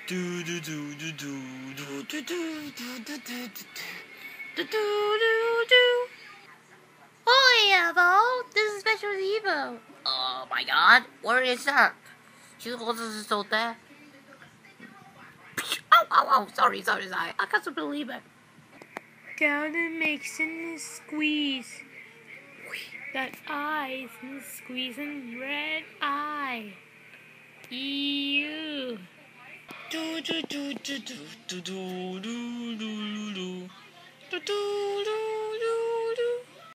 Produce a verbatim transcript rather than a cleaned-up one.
Do do do do do do do do do do do do Do, do, do, do. Oh, Evo, this is Special Evo. Oh my god, where is that? She was so there. Oh, oh, oh, sorry, sorry, sorry. I can't believe it. Down and makes and squeeze. That eyes and squeeze and red eye. Ew. do do do do do do do do do do do do do